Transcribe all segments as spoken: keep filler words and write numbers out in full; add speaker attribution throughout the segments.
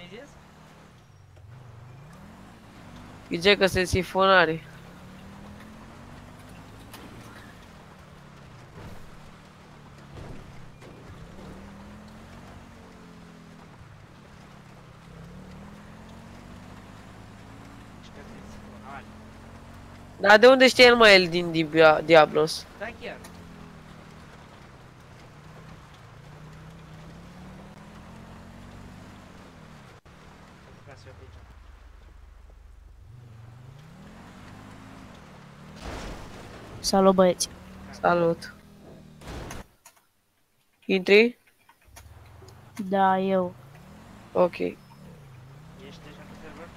Speaker 1: Ce-ai zis?
Speaker 2: Zice că sunt sifonare. Dar de unde știe el, mă, el din Dibia, Diablos?
Speaker 1: Da, chiar.
Speaker 3: Salut, băieți.
Speaker 2: Salut. Intri?
Speaker 3: Da, eu.
Speaker 2: Ok.
Speaker 1: Ești deja pe server?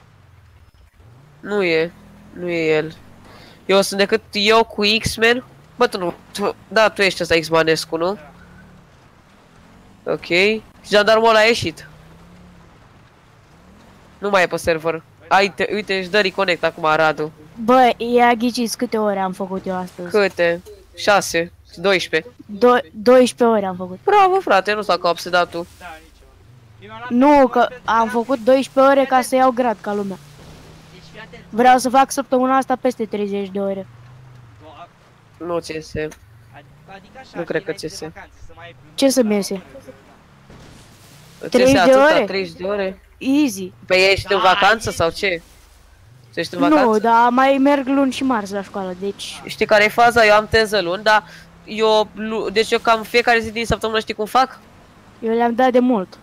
Speaker 2: Nu e. Nu e el. Eu sunt decât eu cu X-Men. Bă, tu nu. Tu, da, tu ești ăsta X-Manescu, nu?
Speaker 1: Da.
Speaker 2: Ok. Jandarmul ăla a ieșit. Nu mai e pe server. Ai, te, uite, își dă reconnect acum, Radu.
Speaker 3: Bă, ia ghiciți câte ore am făcut eu astăzi.
Speaker 2: Câte? șase. doisprezece.
Speaker 3: Do doisprezece ore am făcut.
Speaker 2: Bravo, frate, nu s-a ca obsedatul.
Speaker 1: Da, nici eu. Eu mi-am luat
Speaker 3: Nu,
Speaker 1: doar
Speaker 3: că
Speaker 1: pentru
Speaker 3: am
Speaker 1: că
Speaker 3: făcut doisprezece ore ca să iau grad ca lumea.
Speaker 1: Deci fii atent.
Speaker 3: Vreau să fac săptămâna asta peste treizeci de ore.
Speaker 1: Do-
Speaker 2: Nu ți iese.
Speaker 1: Adică așa,
Speaker 2: Nu cred că
Speaker 1: înainte
Speaker 2: ți
Speaker 1: de
Speaker 2: iese.
Speaker 1: vacanțe, să mai ai primit
Speaker 3: Ce să-mi
Speaker 1: la
Speaker 3: iese?
Speaker 1: vacanță.
Speaker 2: Îți iese
Speaker 3: treizeci de
Speaker 2: atâta,
Speaker 3: ore?
Speaker 2: treizeci de ore?
Speaker 3: Easy.
Speaker 2: Păi ești
Speaker 1: Da,
Speaker 2: în vacanță
Speaker 1: ești.
Speaker 2: sau ce? Tu ești în vacanță?
Speaker 3: Nu, dar mai merg luni și marți la școală, deci...
Speaker 2: Știi care e faza? Eu am teză luni, dar eu, lu- deci eu cam fiecare zi din săptămână știi cum fac?
Speaker 3: Eu le-am dat de mult.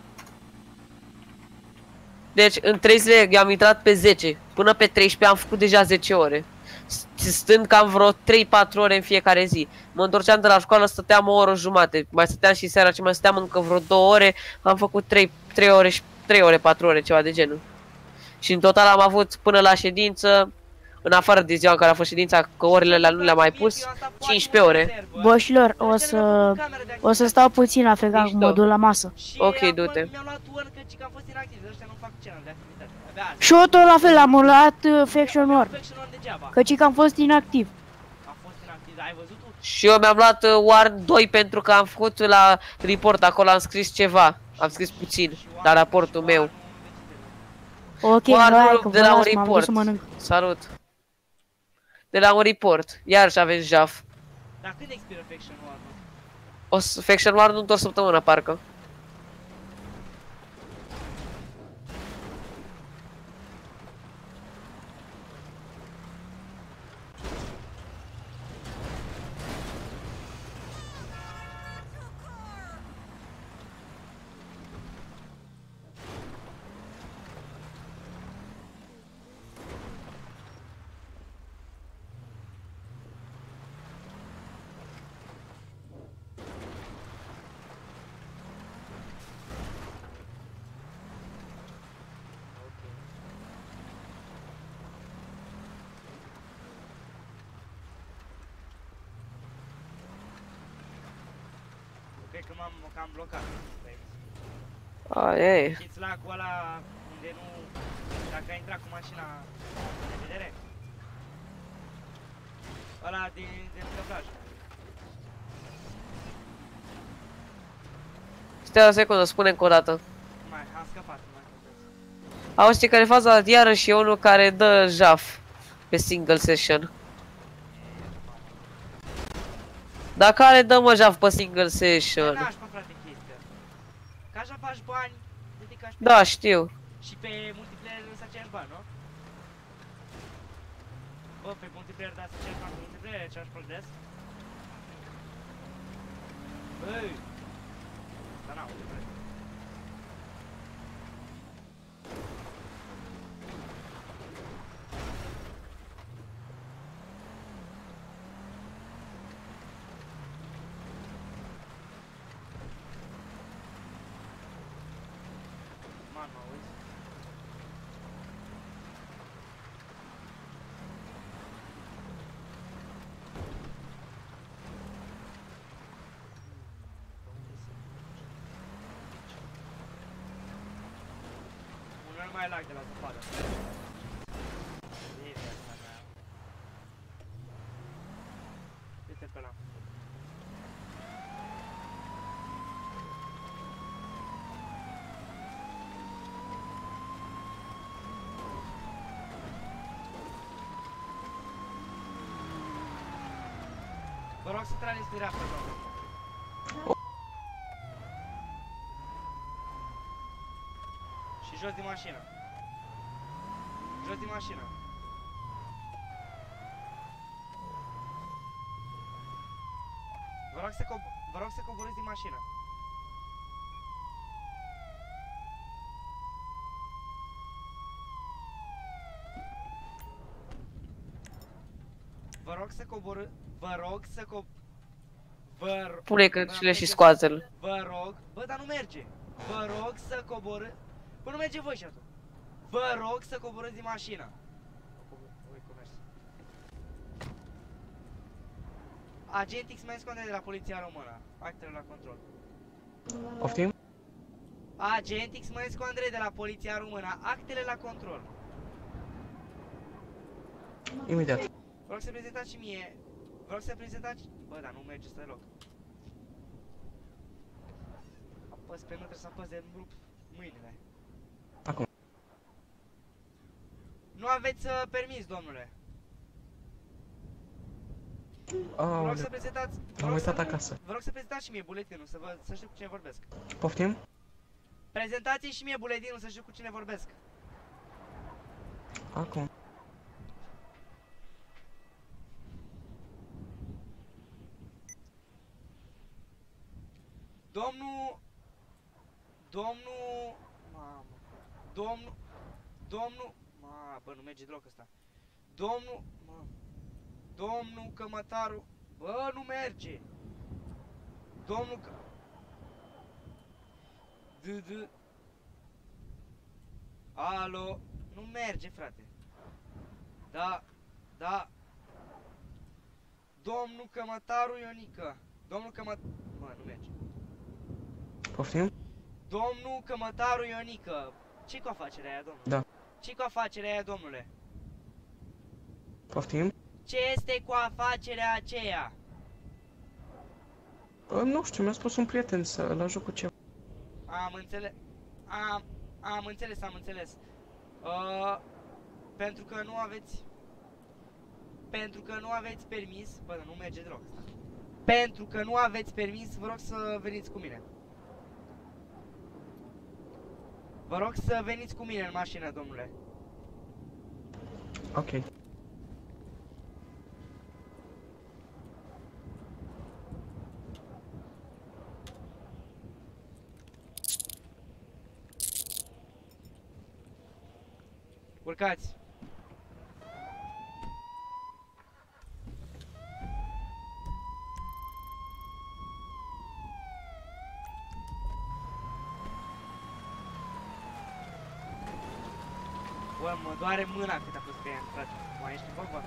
Speaker 2: Deci în trei zile eu am intrat pe zece, până pe treisprezece am făcut deja zece ore. S- Stând cam vreo trei patru ore în fiecare zi. Mă întorceam de la școală, stăteam o oră jumate, mai stăteam și seara ce mai stăteam încă vreo două ore, am făcut trei, trei ore și trei ore, patru ore, ceva de genul. Și în total am avut până la ședință, în afară de ziua în care a fost ședința, că orele alea nu le-am mai pus, cincisprezece ore.
Speaker 3: Boșilor, o să... O să stau puțin la feca
Speaker 2: Mișto.
Speaker 3: cu mă duc la masă.
Speaker 2: Ok, du-te.
Speaker 1: Mi-am luat one că am fost inactiv, ăștia nu fac channel de activitate. Abia azi.
Speaker 3: Și eu tot la fel, am luat uh, Faction War.
Speaker 1: Faction one degeaba.
Speaker 3: Căci că am fost inactiv.
Speaker 1: Am fost inactiv, dar ai văzut tu?
Speaker 2: Și eu mi-am luat uh, War doi pentru că am făcut la report, acolo am scris ceva. Am scris puțin, la raportul meu.
Speaker 3: Ok,
Speaker 2: War
Speaker 3: hai
Speaker 2: nu,
Speaker 3: că
Speaker 2: de
Speaker 3: vă
Speaker 2: la un
Speaker 3: las, m-am dus
Speaker 2: report.
Speaker 3: să mănânc.
Speaker 2: Salut. De la un report. Iarăși aveți jaf.
Speaker 1: Dar când expiră Faction one?
Speaker 2: O să Faction War nu într-o săptămână, parcă.
Speaker 1: Cred că m-am cam blocat.
Speaker 2: Aia e.
Speaker 1: Știți lacul ăla unde nu... Dacă ai intrat cu mașina de vedere? Ăla din, de lângă plajă.
Speaker 2: Stai o secundă, spune încă o dată.
Speaker 1: Nu mai, am scăpat, nu mai contează.
Speaker 2: Auzi, știi care e faza? Iarăși e unul care dă jaf pe single session. Dar care dă mă jaf pe single
Speaker 1: Ce
Speaker 2: session?
Speaker 1: nașpa, frate, chestia? Ca așa faci bani, dedicași pe...
Speaker 2: Da, știu.
Speaker 1: Și pe multiplayer să aceeași bani, nu? Bă, pe multiplayer da să aceeași bani, pe multiplayer e aceeași progres? Băi! Dar n-au, de vreme. Man, mă auzi? Un an mai lag de la zăpadă. E viața mea. Uite pe ăla. rog să traniți pe dreapta, doamne. Și jos din mașină. Jos din mașină. Vă rog să, co vă rog să coborâți din mașină. Vă rog să coborâ... Vă rog să co... Vă rog...
Speaker 2: Pune cățile și scoate-l.
Speaker 1: Vă rog... Bă, dar nu merge. Vă rog să coborâ... Bă, nu merge voi și atunci. Vă rog să coborâți din mașină. Ui, cum mergi? Agent X mai Scondre de la Poliția Română. Actele la control.
Speaker 4: Poftim?
Speaker 1: Agent X mai Scondre de la Poliția Română. Actele la control.
Speaker 4: Imediat.
Speaker 1: Vă rog să prezentați și mie. Vă rog să prezentați... Bă, dar nu merge deloc. Apăs pe nu trebuie să apăs de rup mâinile.
Speaker 4: Acum.
Speaker 1: Nu aveți uh, permis, domnule. Vă rog
Speaker 4: Aoleu.
Speaker 1: să prezentați... vă
Speaker 4: Am
Speaker 1: rog
Speaker 4: uitat
Speaker 1: să-
Speaker 4: acasă.
Speaker 1: Vă rog să prezentați și mie buletinul, să, vă, să știu cu cine vorbesc.
Speaker 4: Poftim?
Speaker 1: Prezentați și mie buletinul, să știu cu cine vorbesc.
Speaker 4: Acum.
Speaker 1: Domnul... Domnul... Mamă... Domnul... Domnul... Ma, bă, nu merge deloc ăsta. Domnul... Mamă... Domnul Cămătaru... Bă, nu merge! Domnul Că... D, d... Alo... Nu merge, frate. Da... Da... Domnul Cămătaru Ionică. Domnul Cămătaru... Mă, nu merge.
Speaker 4: Poftim?
Speaker 1: Domnul Cămătaru Ionică. Ce cu afacerea aia, domnule?
Speaker 4: Da.
Speaker 1: Ce cu afacerea aia, domnule?
Speaker 4: Poftim?
Speaker 1: Ce este cu afacerea aceea?
Speaker 4: Uh, nu știu, mi-a spus un prieten să-l ajut cu ceva.
Speaker 1: Am înțeles. Am, am înțeles, am înțeles. Uh, pentru că nu aveți... Pentru că nu aveți permis... Bă, nu merge deloc asta. Pentru că nu aveți permis, vă rog să veniți cu mine. Vă rog să veniți cu mine în mașină, domnule.
Speaker 4: Ok.
Speaker 1: Urcați. Bă, mă doare mâna cât a fost pe ea, frate. Mai ești vorba?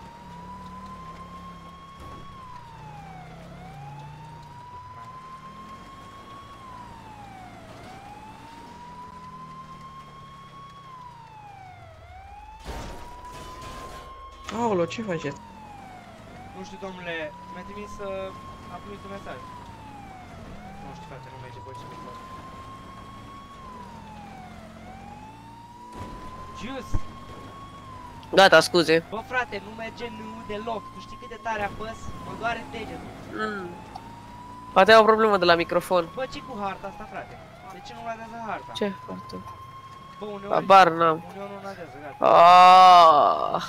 Speaker 4: Aoleu, ce faceți?
Speaker 1: Nu știu, domnule, mi-a trimis să... a primit un mesaj. Nu știu, frate, nu merge, voi ce mi-i fac. Juice!
Speaker 2: Gata, scuze.
Speaker 1: Bă, frate, nu merge nu deloc. Tu știi cât de tare apăs? Mă doare degetul.
Speaker 2: Mm. Poate ai o problemă de la microfon.
Speaker 1: Bă, ce cu harta asta, frate? De ce nu ladează harta?
Speaker 2: Ce? Foarte.
Speaker 1: Bă, uneori...
Speaker 2: Habar n-am.
Speaker 1: Uneori nu ladează, gata.
Speaker 2: Ah.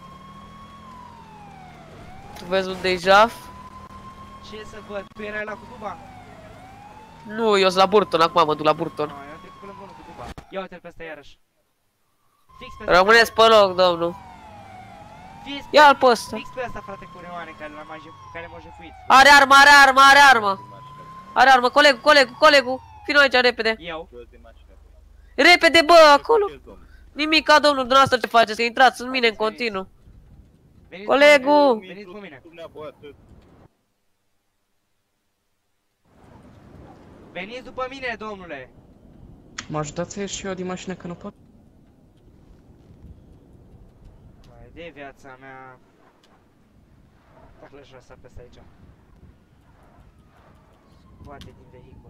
Speaker 2: Tu vezi unde e Jaf?
Speaker 1: Ce să văd? Tu erai la cu Duba?
Speaker 2: Nu, eu sunt la Burton, acum mă duc la Burton.
Speaker 1: No, eu am trecut pe lângă unul cu Duba. Ia uite-l pe ăsta iarăși. Fix pe ăsta.
Speaker 2: Rămâneți pe loc, domnul.
Speaker 1: Fix,
Speaker 2: Ia-l pe ăsta.
Speaker 1: fix pe ăsta, frate, cu reoane care l-a mai jef- care m-a jefuit.
Speaker 2: Are armă, are armă, are armă. Are armă, colegul, colegul, colegul. Vino aici, repede.
Speaker 1: Eu?
Speaker 2: Repede, bă, acolo. Nimica, domnul, dumneavoastră ce faceți? Că intrați în mine în continuu.
Speaker 1: Veniți
Speaker 2: Colegul!
Speaker 1: cu mine, Veniți cu mine. Veniți după mine, domnule.
Speaker 4: Mă ajutați să ies și eu din mașină că nu pot?
Speaker 1: Mai de viața mea. Dacă l-aș pe ăsta aici. Scoate din vehicul.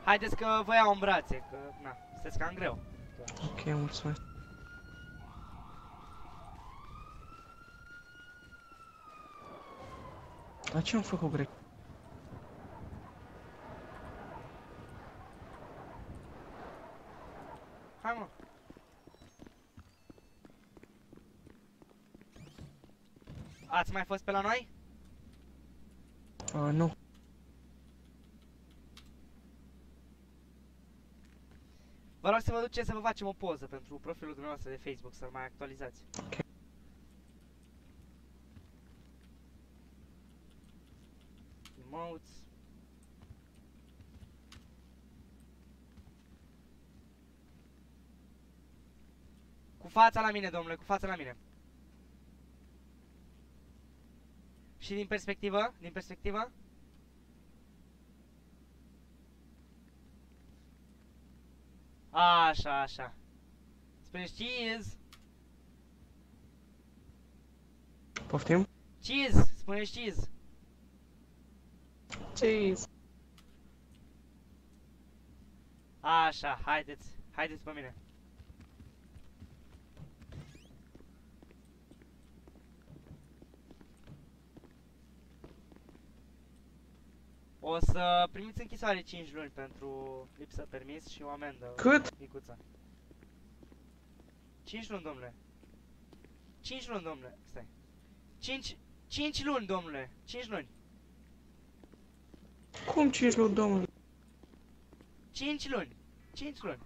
Speaker 1: Haideți că vă iau în brațe, că, na, sunteți cam greu.
Speaker 4: Ok, mulțumesc. Dar ce am făcut greșit?
Speaker 1: Hai, mă. Ați mai fost pe la noi?
Speaker 4: Uh, nu.
Speaker 1: Vă rog să vă duceți să vă facem o poză pentru profilul dumneavoastră de Facebook, să-l mai actualizați.
Speaker 4: Ok.
Speaker 1: Emotes. Cu fața la mine, domnule, cu fața la mine. Și din perspectivă, din perspectivă. Așa, așa. Spuneți cheese.
Speaker 4: Poftim?
Speaker 1: Cheese, spuneți cheese.
Speaker 4: Cheese.
Speaker 1: Așa, haideți, haideți pe mine. O să primiți închisoare cinci luni pentru lipsă permis și o amendă.
Speaker 4: Cât?
Speaker 1: Micuța. cinci luni, domnule. cinci luni, domnule. Stai. cinci, cinci luni, domnule. cinci luni.
Speaker 4: Cum cinci luni, domnule?
Speaker 1: cinci luni. cinci luni.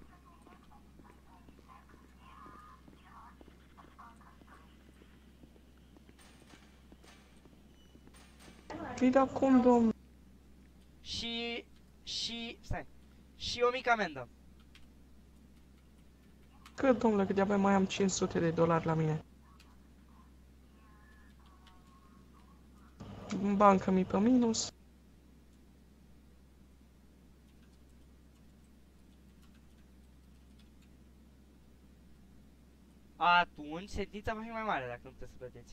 Speaker 4: Păi da, cum, domnule?
Speaker 1: Și... și... stai. Și o mică amendă.
Speaker 4: Cât, domnule, că de-abia mai am cinci sute de dolari la mine. În bancă mi pe minus.
Speaker 1: Atunci, sentința va fi mai mare dacă nu puteți să plătiți.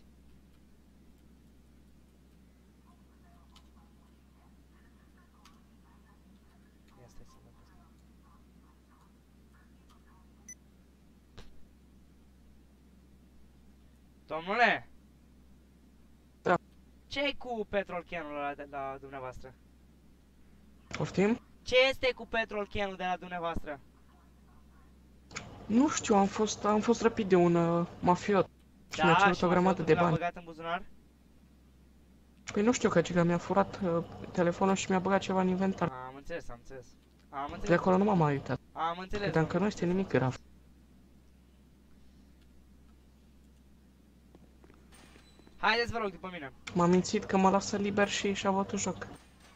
Speaker 1: Ia stai să văd asta. Domnule!
Speaker 4: Da.
Speaker 1: Ce-i cu petrol canul ăla de la dumneavoastră?
Speaker 4: Poftim?
Speaker 1: Ce este cu petrol canul de la dumneavoastră?
Speaker 4: Nu știu, am fost, am fost răpit de un uh, mafiot. Și mi-a cerut o grămadă de
Speaker 1: l-a
Speaker 4: bani.
Speaker 1: băgat în buzunar?
Speaker 4: Păi nu știu, că giga mi-a furat uh, telefonul și mi-a băgat ceva în inventar.
Speaker 1: Am înțeles, am înțeles. Am
Speaker 4: De
Speaker 1: înțeles.
Speaker 4: acolo nu m-am mai uitat.
Speaker 1: Am înțeles.
Speaker 4: Credeam că nu
Speaker 1: domnule.
Speaker 4: este nimic grav.
Speaker 1: Haideți, vă rog, după mine.
Speaker 4: M-a mințit că mă lasă liber și și-a bătut joc.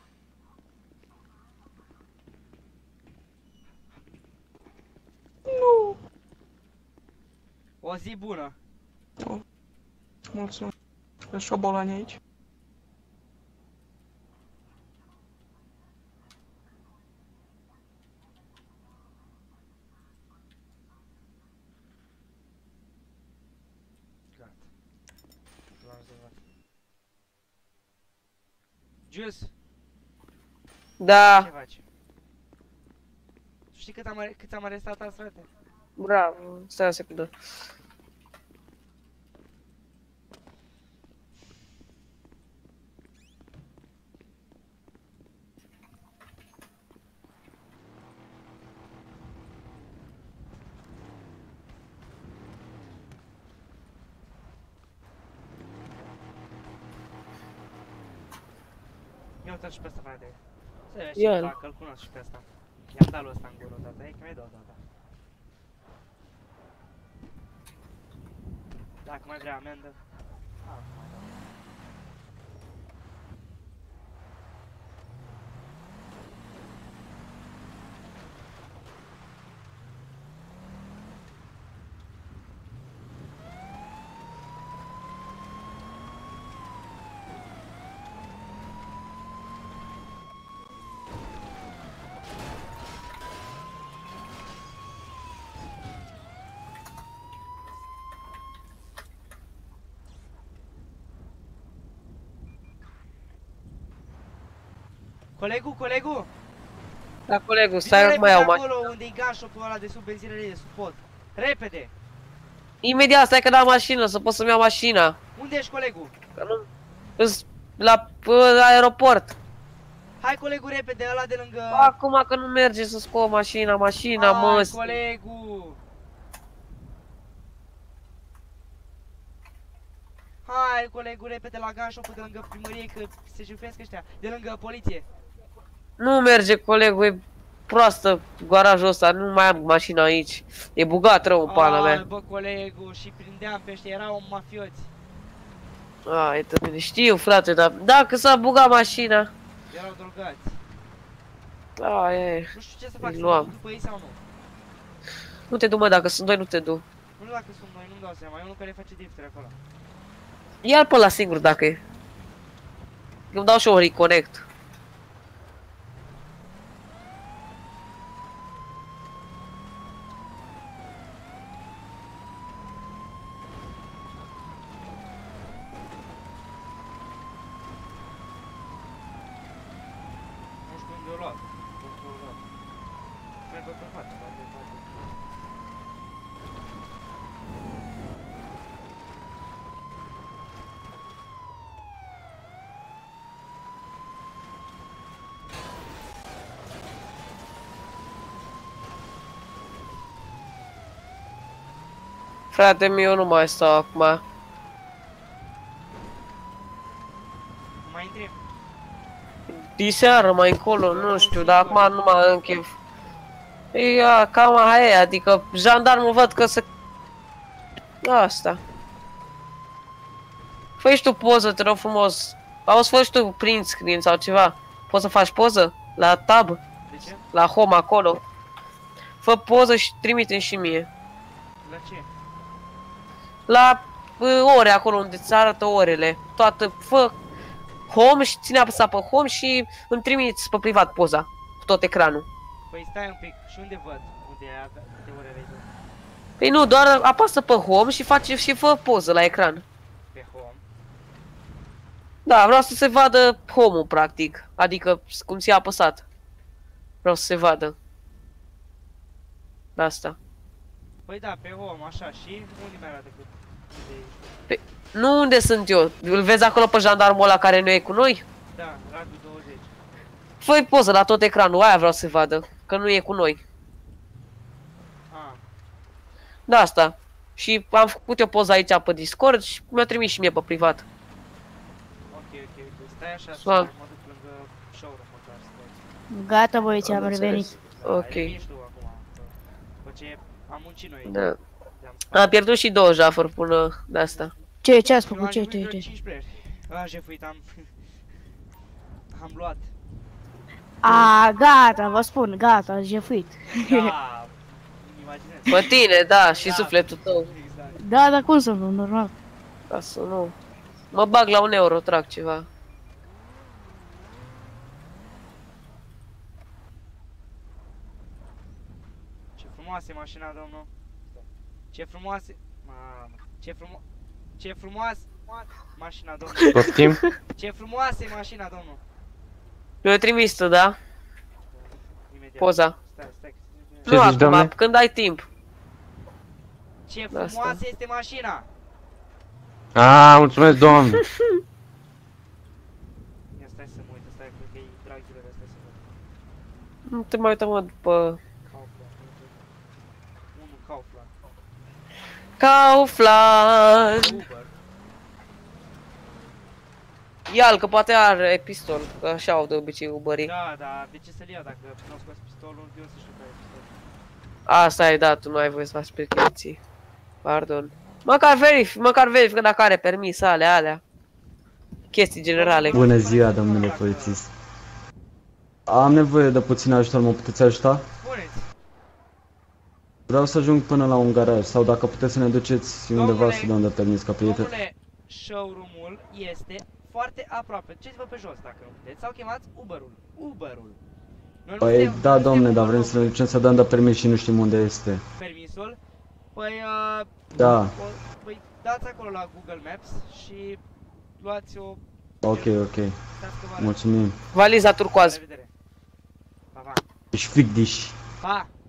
Speaker 4: Nu!
Speaker 1: O zi bună.
Speaker 4: Mulțumesc. Sunt șobolani aici.
Speaker 1: Gata. L-am rezolvat. Juice,
Speaker 2: Da,
Speaker 1: ce faci? Tu știi cât am, are- cât am arestat azi, frate?
Speaker 2: bravo. Stai o secundă.
Speaker 1: Ia uite-l și pe ăsta, frate. Să vezi
Speaker 2: Ia-l.
Speaker 1: ce fac, îl cunosc și pe ăsta. I-am dat lui ăsta în gură odată, e că mi-ai dat odată. Dacă mai vrea amendă. Ah, mai dau. Colegul, colegul!
Speaker 2: Da, colegul, stai, mai iau mașina.
Speaker 1: acolo unde e gun shop-ul ăla de sub benzinărie, de sub pod. Repede!
Speaker 2: Imediat, stai că dau mașină, să pot să-mi iau mașina.
Speaker 1: Unde ești, colegul?
Speaker 2: Că nu... Îs la, la aeroport.
Speaker 1: Hai, colegul, repede, ăla de lângă...
Speaker 2: Acum că nu merge să scot mașina, mașina, mă.
Speaker 1: Hai, colegul! Hai, colegul, repede la gun shop-ul de lângă primărie, că se jupesc ăștia. De lângă poliție.
Speaker 2: Nu merge, colegul, e proastă garajul ăsta, nu mai am mașina aici. E bugat rău în pana
Speaker 1: Ai,
Speaker 2: mea.
Speaker 1: bă, colegul, și prindeam pe ăștia, erau mafioți.
Speaker 2: Ai, de bine, știu, frate, dar dacă s-a bugat mașina.
Speaker 1: Erau drogați.
Speaker 2: Da, e.
Speaker 1: Nu știu ce să fac,
Speaker 2: Îi
Speaker 1: să
Speaker 2: luam.
Speaker 1: mă duc după ei sau nu?
Speaker 2: Nu te du, mă, dacă sunt doi, nu te du.
Speaker 1: Nu știu dacă sunt noi, nu-mi dau seama, e unul care face drifturi acolo.
Speaker 2: Ia-l pe ăla singur dacă e. Îmi dau și eu un reconnect.
Speaker 1: Nu știu unde o luat. Unde o luat. Merg pe față, poate, poate.
Speaker 2: Frate meu, nu mai stau acum.
Speaker 1: Mai întreb.
Speaker 2: Diseară mai încolo, nu știu, dar acum nu mai am chef. E, a, cam aia, adică jandarmul văd că se... Asta. Fă și tu poză, te rog frumos. Auzi, fă și tu print screen sau ceva. Poți să faci poză? La tab?
Speaker 1: De ce?
Speaker 2: La home acolo. Fă poză și trimite și mie.
Speaker 1: La ce?
Speaker 2: La uh, ore acolo unde ți arată orele. Toată, fă home și ține apăsat pe home și îmi trimiți pe privat poza. Cu tot ecranul.
Speaker 1: Păi stai un pic, și unde văd? Unde e câte ore ai tu?
Speaker 2: Păi nu, doar apasă pe home și face și fă poză la ecran.
Speaker 1: Pe home.
Speaker 2: Da, vreau să se vadă home-ul practic. Adică cum ți-a apăsat. Vreau să se vadă. Asta.
Speaker 1: Păi da, pe home, așa, și unde mi arată cât? Unde ești?
Speaker 2: Nu unde sunt eu. Îl vezi acolo pe jandarmul ăla care nu e cu noi?
Speaker 1: Da, Radu douăzeci.
Speaker 2: Fă-i poză la tot ecranul, aia vreau să se vadă. Că nu e cu noi.
Speaker 1: Ah,
Speaker 2: Da, asta. Și am făcut eu poză aici pe Discord și mi-a trimis și mie pe privat.
Speaker 1: ok, ok, ok. Stai așa, să
Speaker 2: Swag.
Speaker 1: mă duc lângă showroom măcar să văd.
Speaker 3: Gata, băieți, am
Speaker 2: Am
Speaker 3: revenit.
Speaker 2: înțeles.
Speaker 1: Da,
Speaker 2: Ok.
Speaker 1: revii tu acum. După ce am muncit noi.
Speaker 2: Da.
Speaker 1: Le-am spart.
Speaker 2: Am pierdut și două jafuri până de asta.
Speaker 3: Ce, ce ați
Speaker 1: Eu
Speaker 3: făcut?
Speaker 1: am
Speaker 3: Ce,
Speaker 1: jefuit
Speaker 3: ce,
Speaker 1: vreo
Speaker 3: ce?
Speaker 1: cinci playeri. A, jefuit, am... am luat.
Speaker 3: A, gata, vă spun, gata, ați jefuit.
Speaker 1: Da, îmi imaginez.
Speaker 2: Pe tine, da, și
Speaker 1: Da.
Speaker 2: sufletul tău.
Speaker 1: Exact.
Speaker 3: Da, dar cum să nu, normal.
Speaker 2: Ca să nu... Mă bag la un euro, trag ceva.
Speaker 1: Ce frumoasă e mașina, domnul. Ce frumoasă... Mamă, ce frumo... Ce frumoasă... Mașina, domnul.
Speaker 5: Poftim?
Speaker 1: Ce frumoasă e mașina, domnul.
Speaker 2: Mi-o trimis tu, da?
Speaker 1: Imediat.
Speaker 2: Poza.
Speaker 1: Stai, stai.
Speaker 5: Ce
Speaker 2: Nu
Speaker 5: zici,
Speaker 2: acum,
Speaker 5: doamne?
Speaker 2: când ai timp.
Speaker 1: Ce
Speaker 2: Asta.
Speaker 1: frumoasă este mașina.
Speaker 5: A, mulțumesc, doamne.
Speaker 1: Ia stai să mă uit, stai că e drag zilele astea să văd.
Speaker 2: Nu te mai uită, mă, după...
Speaker 1: Kaufland. Unul Kaufland.
Speaker 2: Kaufland!
Speaker 1: Uber.
Speaker 2: Ia-l, că poate are pistol, că așa au de obicei Uberii.
Speaker 1: Da, da, de ce să-l iau dacă nu au scos pistolul, eu să știu că are pistol.
Speaker 2: Asta e, da, tu nu ai voie să faci percheziții. Pardon. Măcar verific, măcar verifică dacă are permis, alea, alea. Chestii generale.
Speaker 6: Bună ziua, domnule polițist. Am nevoie de puțin ajutor, mă puteți ajuta?
Speaker 1: Spuneți,
Speaker 6: Vreau să ajung până la un garaj, sau dacă puteți să ne duceți undeva
Speaker 1: Domnule-
Speaker 6: să dăm de permis ca prieten.
Speaker 1: domnule, showroom-ul este foarte aproape. Duceți-vă pe jos dacă nu puteți, sau chemați Uber-ul. Uber-ul. Noi nu
Speaker 6: Păi
Speaker 1: suntem-
Speaker 6: da,
Speaker 1: nu
Speaker 6: domne,
Speaker 1: suntem
Speaker 6: dar vrem
Speaker 1: Uber-ul
Speaker 6: să ne ducem să dăm de permis și nu știm unde este.
Speaker 1: permisul. Păi, uh,
Speaker 6: Da,
Speaker 1: o, păi dați acolo la Google Maps și luați o...
Speaker 6: ok, ok.
Speaker 1: Stați că vă arăt.
Speaker 6: Mulțumim.
Speaker 2: Valiza
Speaker 1: La
Speaker 2: turcoaz.
Speaker 1: revedere. Pa, pa.
Speaker 6: Ești ficdiș.
Speaker 1: Pa!